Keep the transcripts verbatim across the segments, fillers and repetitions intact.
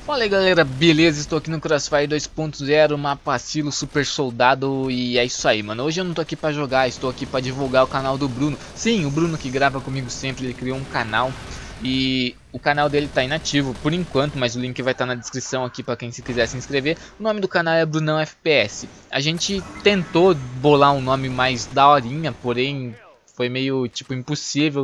Fala aí galera, beleza? Estou aqui no Crossfire dois ponto zero, mapa Silo Super Soldado. E é isso aí, mano. Hoje eu não tô aqui pra jogar, estou aqui pra divulgar o canal do Bruno. Sim, o Bruno que grava comigo sempre, ele criou um canal. E o canal dele tá inativo por enquanto, mas o link vai estar na descrição aqui pra quem se quiser se inscrever. O nome do canal é Brunão F P S. A gente tentou bolar um nome mais daorinha, porém foi meio tipo impossível.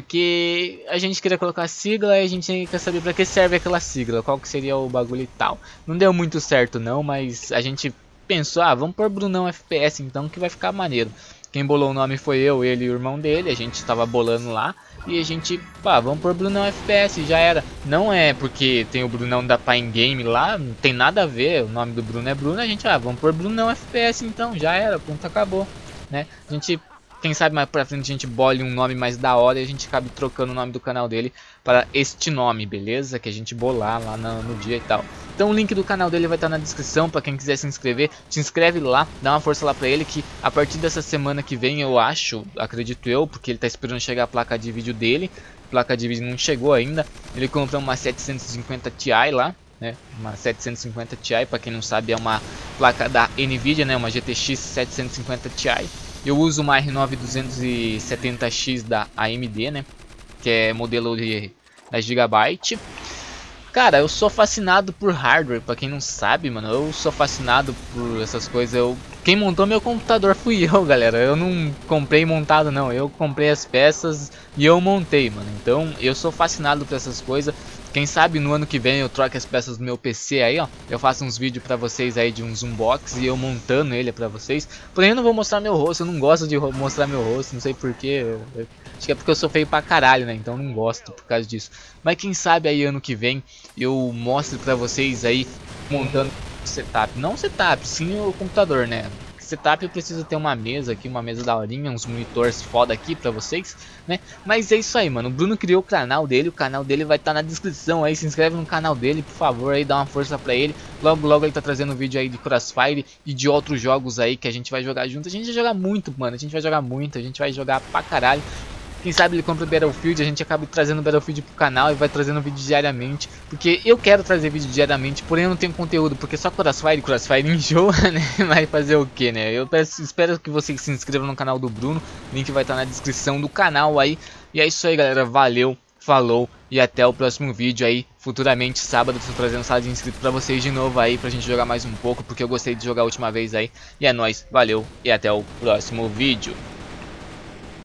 Porque a gente queria colocar a sigla e a gente quer saber pra que serve aquela sigla, qual que seria o bagulho e tal. Não deu muito certo não, mas a gente pensou, ah, vamos pôr Brunão F P S então que vai ficar maneiro. Quem bolou o nome foi eu, ele e o irmão dele, a gente tava bolando lá. E a gente, pá, vamos pôr Brunão F P S, já era. Não é porque tem o Brunão da Pine Game lá, não tem nada a ver, o nome do Bruno é Bruno. A gente, ah, vamos pôr Brunão F P S então, já era, pronto, acabou, né? A gente... Quem sabe mais pra frente a gente bole um nome mais da hora e a gente acabe trocando o nome do canal dele para este nome, beleza? Que a gente bolar lá no, no dia e tal. Então o link do canal dele vai estar na descrição para quem quiser se inscrever. Se inscreve lá, dá uma força lá pra ele que a partir dessa semana que vem, eu acho, acredito eu, porque ele tá esperando chegar a placa de vídeo dele. A placa de vídeo não chegou ainda. Ele comprou uma setecentos e cinquenta Ti lá, né? Uma setecentos e cinquenta Ti, para quem não sabe é uma placa da Nvidia, né? Uma G T X setecentos e cinquenta Ti. Eu uso uma R nove duzentos e setenta X da A M D, né? Que é modelo de, da Gigabyte. Cara, eu sou fascinado por hardware, pra quem não sabe, mano. Eu sou fascinado por essas coisas. Eu, quem montou meu computador fui eu, galera. Eu não comprei montado, não. Eu comprei as peças e eu montei, mano. Então, eu sou fascinado por essas coisas. Quem sabe no ano que vem eu troco as peças do meu P C aí, ó. Eu faço uns vídeos pra vocês aí de uns unbox e eu montando ele pra vocês. Porém eu não vou mostrar meu rosto, eu não gosto de mostrar meu rosto, não sei porquê. Acho que é porque eu sou feio pra caralho, né? Então não gosto por causa disso. Mas quem sabe aí ano que vem eu mostro pra vocês aí montando o setup. Não o setup, sim o computador, né? Setup eu preciso ter uma mesa aqui, uma mesa da horinha, uns monitores foda aqui pra vocês, né? Mas é isso aí, mano, o Bruno criou o canal dele, o canal dele vai estar tá na descrição aí, se inscreve no canal dele, por favor, aí dá uma força pra ele. Logo, logo ele tá trazendo vídeo aí de Crossfire e de outros jogos aí que a gente vai jogar junto. A gente vai jogar muito, mano, a gente vai jogar muito, a gente vai jogar pra caralho. Quem sabe ele compra o Battlefield, a gente acaba trazendo o Battlefield pro canal e vai trazendo vídeo diariamente. Porque eu quero trazer vídeo diariamente, porém eu não tenho conteúdo, porque só Crossfire, Crossfire enjoa, né? Vai fazer o que, né? Eu peço, espero que vocês se inscrevam no canal do Bruno, o link vai estar na descrição do canal aí. E é isso aí, galera, valeu, falou e até o próximo vídeo aí. Futuramente, sábado, estou trazendo sala de inscrito pra vocês de novo aí, pra gente jogar mais um pouco, porque eu gostei de jogar a última vez aí. E é nóis, valeu e até o próximo vídeo.